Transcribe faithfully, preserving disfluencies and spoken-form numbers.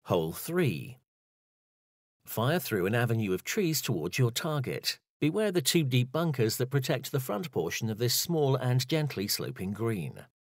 Hole three. Fire through an avenue of trees towards your target. Beware the two deep bunkers that protect the front portion of this small and gently sloping green.